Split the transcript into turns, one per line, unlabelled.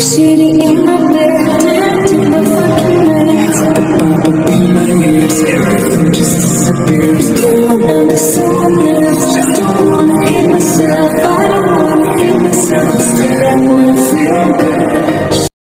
Sitting in my bed, to my fucking legs. The pop up in my ears, everything just disappears. Don't understand.